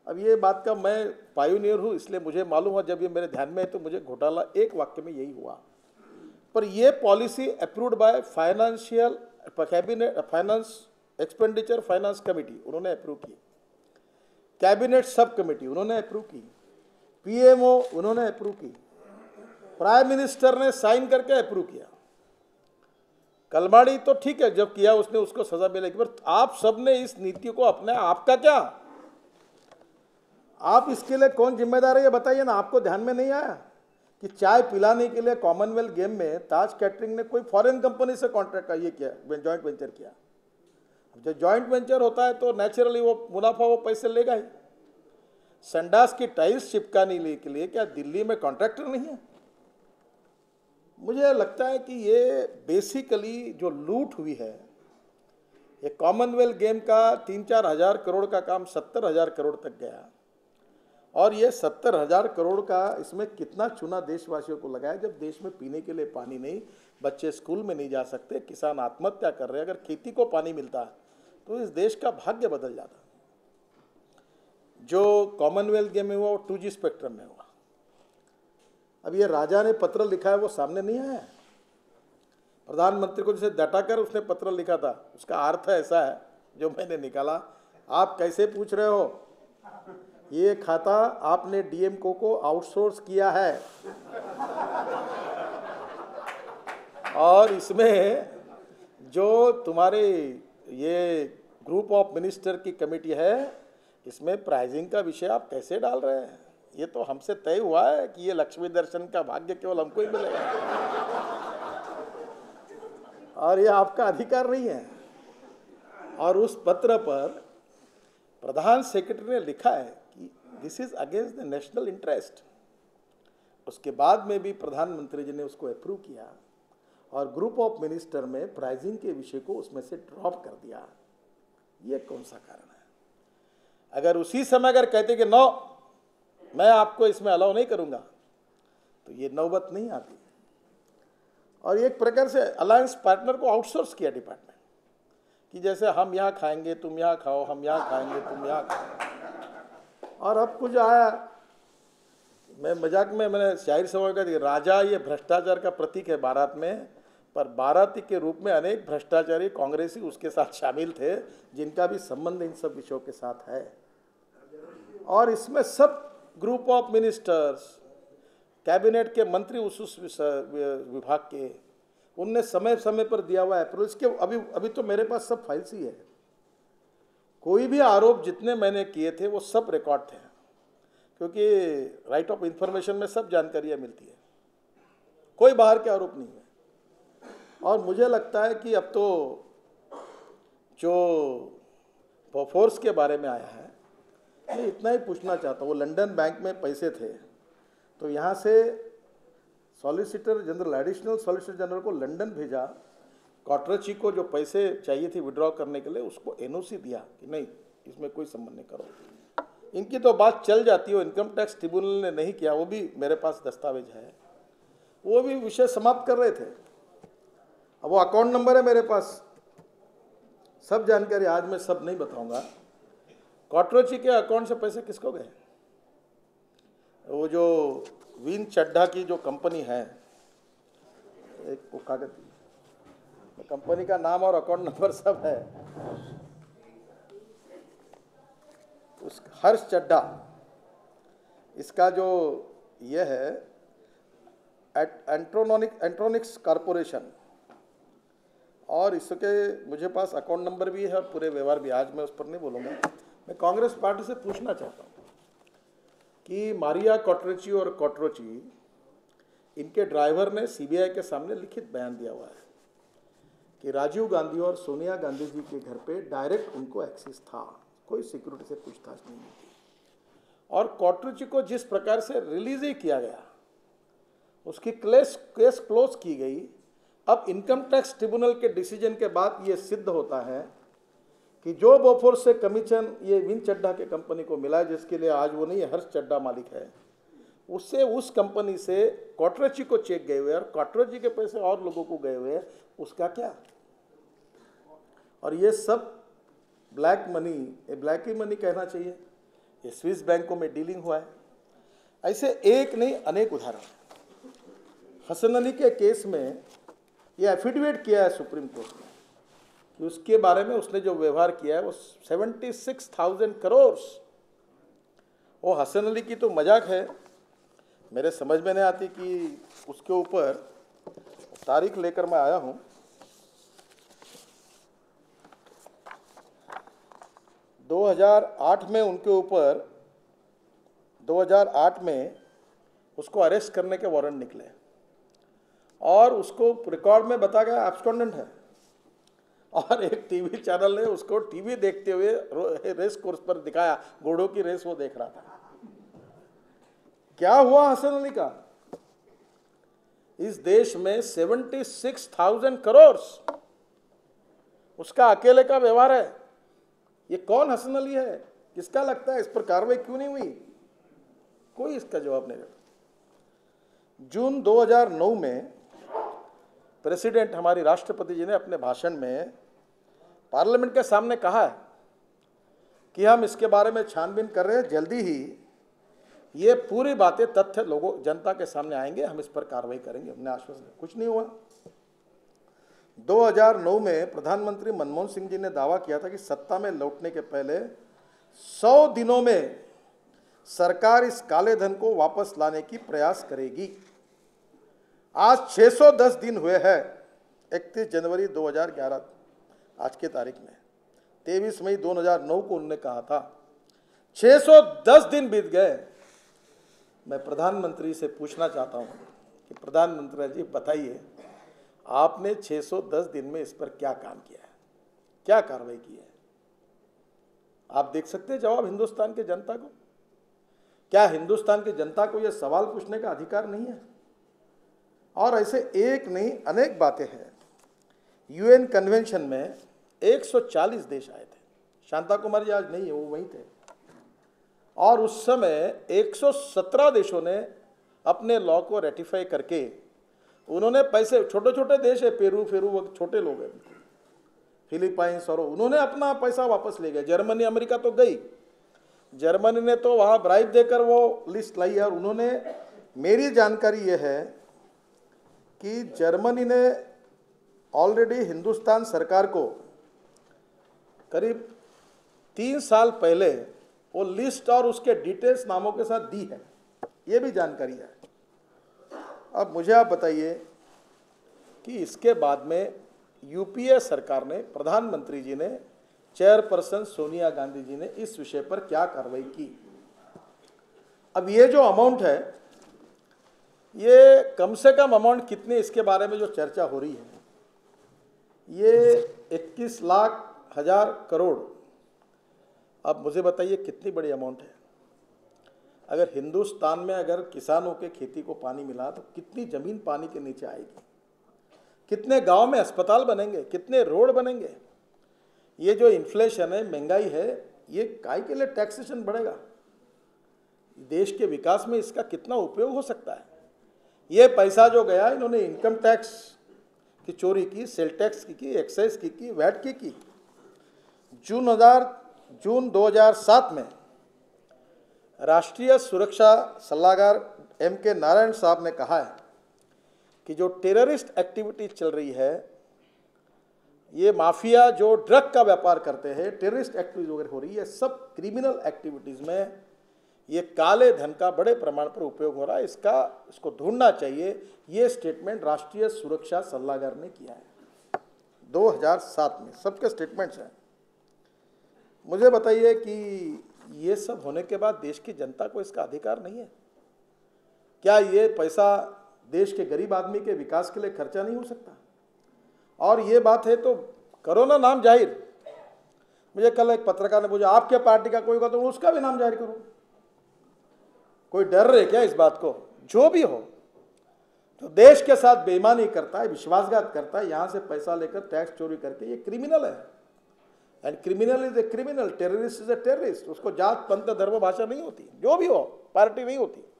अब ये बात का मैं पायोनियर हूँ, इसलिए मुझे मालूम हुआ, जब ये मेरे ध्यान में है तो मुझे घोटाला एक वाक्य में यही हुआ। पर ये policy approved by financial cabinet finance expenditure finance committee, उन्होंने अप्रूव की। कैबिनेट सब कमेटी उन्होंने अप्रूव की। पीएमओ उन्होंने अप्रूव की। प्राइम मिनिस्टर ने साइन करके अप्रूव किया। कलमाड़ी तो ठीक है, जब किया उसने उसको सजा मिलेगी, पर आप सब ने इस नीति को अपने, आपका क्या, आप इसके लिए कौन जिम्मेदार है ये बताइए ना। आपको ध्यान में नहीं आया कि चाय पिलाने के लिए कॉमनवेल्थ गेम में ताज कैटरिंग ने कोई फॉरेन कंपनी से कॉन्ट्रैक्ट का ये किया, जॉइंट वेंचर किया। जब जॉइंट वेंचर होता है तो नेचुरली वो मुनाफा, वो पैसे लेगा ही। संडास की टाइल्स चिपकाने के लिए क्या दिल्ली में कॉन्ट्रैक्टर नहीं है? मुझे लगता है कि ये बेसिकली जो लूट हुई है, ये कॉमनवेल्थ गेम का 3-4 हज़ार करोड़ का काम 70,000 करोड़ तक गया। और ये 70,000 करोड़ का इसमें कितना चूना देशवासियों को लगाया, जब देश में पीने के लिए पानी नहीं, बच्चे स्कूल में नहीं जा सकते, किसान आत्महत्या कर रहे हैं। अगर खेती को पानी मिलता तो इस देश का भाग्य बदल जाता। जो कॉमनवेल्थ गेम में हुआ वो 2G स्पेक्ट्रम में हुआ। अब ये राजा ने पत्र लिखा है, वो सामने नहीं आया। प्रधानमंत्री को जैसे डटाकर उसने पत्र लिखा था, उसका अर्थ ऐसा है जो मैंने निकाला। आप कैसे पूछ रहे हो, ये खाता आपने डीएमको को आउटसोर्स किया है और इसमें जो तुम्हारे ये ग्रुप ऑफ मिनिस्टर की कमेटी है, इसमें प्राइजिंग का विषय आप कैसे डाल रहे हैं? ये तो हमसे तय हुआ है कि ये लक्ष्मी दर्शन का भाग्य केवल हमको ही मिलेगा और ये आपका अधिकार नहीं है। और उस पत्र पर प्रधान सेक्रेटरी ने लिखा है कि this is against the national interest. उसके बाद में भी प्रधानमंत्री जी ने उसको अप्रूव किया और ग्रुप ऑफ मिनिस्टर में प्राइजिंग के विषय को उसमें से ड्रॉप कर दिया। ये कौन सा कारण है? अगर उसी समय अगर कहते कि नो, मैं आपको इसमें अलाउ नहीं करूंगा, तो ये नौबत नहीं आती। और एक प्रकार से अलायंस पार्टनर को आउटसोर्स किया डिपार्टमेंट, कि जैसे हम यहाँ खाएंगे तुम यहाँ खाओ, हम यहाँ खाएंगे तुम यहाँ खाओ। और अब कुछ आया, मैं मजाक में मैंने शायर समझ का, राजा ये भ्रष्टाचार का प्रतीक है बारात में, पर बाराती के रूप में अनेक भ्रष्टाचारी कांग्रेसी उसके साथ शामिल थे, जिनका भी संबंध इन सब विषयों के साथ है। और इसमें सब ग्रुप ऑफ मिनिस्टर्स, कैबिनेट के मंत्री उस विभाग के, उनने समय समय पर दिया हुआ अप्रूवल। इसके अभी तो मेरे पास सब फाइल्स ही है। कोई भी आरोप जितने मैंने किए थे वो सब रिकॉर्ड थे, क्योंकि राइट ऑफ इंफॉर्मेशन में सब जानकारियाँ मिलती है, कोई बाहर के आरोप नहीं है। और मुझे लगता है कि अब तो जो बोफोर्स के बारे में आया है, मैं इतना ही पूछना चाहता हूँ। वो लंदन बैंक में पैसे थे, तो यहाँ से solicitor general, additional solicitor general को लंदन भेजा, कॉटरची को जो पैसे चाहिए थे विड्रॉ करने के लिए, उसको एनओसी दिया कि नहीं, इसमें कोई संबंध नहीं करो। इनकी तो बात चल जाती है, इनकम टैक्स ट्रिब्यूनल ने नहीं किया, वो भी मेरे पास दस्तावेज है, वो भी विषय समाप्त कर रहे थे। अब वो अकाउंट नंबर है मेरे पास, सब जानकारी आज मैं सब नहीं बताऊंगा। कॉटरची के अकाउंट से पैसे किसको गए? वो जो विन चड्ढा की जो कंपनी है, एक वो कागज, कंपनी का नाम और अकाउंट नंबर सब है, उस हर्ष चड्ढा, इसका जो ये है एंट्रोनिक्स कॉरपोरेशन, और इसके मुझे पास अकाउंट नंबर भी है, पूरे व्यवहार भी। आज मैं उस पर नहीं बोलूँगा। मैं कांग्रेस पार्टी से पूछना चाहता हूँ कि मारिया कॉटरची और कॉटरची, इनके ड्राइवर ने सीबीआई के सामने लिखित बयान दिया हुआ है कि राजीव गांधी और सोनिया गांधी जी के घर पे डायरेक्ट उनको एक्सेस था, कोई सिक्योरिटी से पूछताछ नहीं थी। और कॉटरची को जिस प्रकार से रिलीज ही किया गया, उसकी केस क्लोज की गई। अब इनकम टैक्स ट्रिब्यूनल के डिसीजन के बाद ये सिद्ध होता है कि जो बोफोर्स से कमीशन ये विन चड्ढा के कंपनी को मिला है, जिसके लिए आज वो नहीं है, हर्ष चड्ढा मालिक है, उससे उस कंपनी से कॉटरची को चेक गए हुए और कॉटरची के पैसे और लोगों को गए हुए, उसका क्या? और ये सब ब्लैक मनी, ब्लैक ही मनी कहना चाहिए, ये स्विस बैंकों में डीलिंग हुआ है। ऐसे एक नहीं अनेक उदाहरण। हसन अली के केस में ये एफिडेविट किया है सुप्रीम कोर्ट ने कि उसके बारे में उसने जो व्यवहार किया है वो 76,000 करोड़। वो हसन अली की तो मजाक है, मेरे समझ में नहीं आती कि उसके ऊपर तारीख लेकर मैं आया हूं। 2008 में उनके ऊपर 2008 में उसको अरेस्ट करने के वारंट निकले और उसको रिकॉर्ड में बता गया एब्सकॉन्डेंट है, और एक टीवी चैनल ने उसको टीवी देखते हुए रेस कोर्स पर दिखाया, घोड़ों की रेस वो देख रहा था। क्या हुआ हसन अली का? इस देश में 76,000 करोड़ उसका अकेले का व्यवहार है। ये कौन हसन अली है? किसका लगता है? इस पर कार्रवाई क्यों नहीं हुई? कोई इसका जवाब नहीं देता। जून 2009 में प्रेसिडेंट हमारी राष्ट्रपति जी ने अपने भाषण में पार्लियामेंट के सामने कहा है कि हम इसके बारे में छानबीन कर रहे हैं, जल्दी ही ये पूरी बातें तथ्य लोगों जनता के सामने आएंगे, हम इस पर कार्रवाई करेंगे। हमने आश्वासन, कुछ नहीं हुआ। 2009 में प्रधानमंत्री मनमोहन सिंह जी ने दावा किया था कि सत्ता में लौटने के पहले 100 दिनों में सरकार इस काले धन को वापस लाने की प्रयास करेगी। आज 610 दिन हुए हैं। 31 जनवरी 2011 आज की तारीख में 23 मई 2009 को उन्होंने कहा था। 610 दिन बीत गए। मैं प्रधानमंत्री से पूछना चाहता हूं कि प्रधानमंत्री जी बताइए, आपने 610 दिन में इस पर क्या काम किया है, क्या कार्रवाई की है? आप देख सकते हैं जवाब हिंदुस्तान की जनता को। क्या हिंदुस्तान की जनता को यह सवाल पूछने का अधिकार नहीं है? और ऐसे एक नहीं अनेक बातें हैं। यूएन कन्वेंशन में 140 देश आए थे। शांता कुमार जी आज नहीं है, वो वहीं थे। और उस समय 117 देशों ने अपने लॉ को रेटिफाई करके उन्होंने पैसे, छोटे छोटे देश है, पेरू वो छोटे लोग हैं, फिलीपाइंस, और उन्होंने अपना पैसा वापस ले गए। जर्मनी अमेरिका तो गई, जर्मनी ने तो वहाँ ब्राइब देकर वो लिस्ट लाई है। और उन्होंने, मेरी जानकारी ये है कि जर्मनी ने ऑलरेडी हिंदुस्तान सरकार को करीब 3 साल पहले वो लिस्ट और उसके डिटेल्स नामों के साथ दी है, ये भी जानकारी है। अब मुझे आप बताइए कि इसके बाद में यूपीए सरकार ने, प्रधानमंत्री जी ने, चेयरपर्सन सोनिया गांधी जी ने इस विषय पर क्या कार्रवाई की? अब ये जो अमाउंट है, ये कम से कम अमाउंट कितनी, इसके बारे में जो चर्चा हो रही है, ये 21 लाख हजार करोड़। अब मुझे बताइए कितनी बड़ी अमाउंट है। अगर हिंदुस्तान में अगर किसानों के खेती को पानी मिला तो कितनी जमीन पानी के नीचे आएगी, कितने गांव में अस्पताल बनेंगे, कितने रोड बनेंगे। ये जो इन्फ्लेशन है, महंगाई है, ये काय के लिए टैक्सेशन बढ़ेगा? देश के विकास में इसका कितना उपयोग हो सकता है? ये पैसा जो गया, इन्होंने इनकम टैक्स की चोरी की, सेल टैक्स की, एक्साइज की, वैट की। जून 2007 में राष्ट्रीय सुरक्षा सलाहकार M.K. नारायण साहब ने कहा है कि जो टेररिस्ट एक्टिविटी चल रही है, ये माफिया जो ड्रग का व्यापार करते हैं, टेररिस्ट एक्टिविटीज वगैरह हो रही है, सब क्रिमिनल एक्टिविटीज में ये काले धन का बड़े प्रमाण पर उपयोग हो रहा है। इसको ढूंढना चाहिए। ये स्टेटमेंट राष्ट्रीय सुरक्षा सलाहकार ने किया है 2007 में। सबके स्टेटमेंट्स हैं। मुझे बताइए कि ये सब होने के बाद देश की जनता को इसका अधिकार नहीं है? क्या ये पैसा देश के गरीब आदमी के विकास के लिए खर्चा नहीं हो सकता? और ये बात है तो करो ना नाम जाहिर। मुझे कल एक पत्रकार ने पूछा, आपके पार्टी का कोई होगा तो उसका भी नाम जाहिर करो। कोई डर रहे क्या इस बात को? जो भी हो, तो देश के साथ बेईमानी करता है, विश्वासघात करता है, यहां से पैसा लेकर टैक्स चोरी करके, ये क्रिमिनल है। And criminal is a criminal, terrorist is a terrorist. उसको जात पंथ धर्म भाषा नहीं होती, जो भी हो, पार्टी नहीं होती।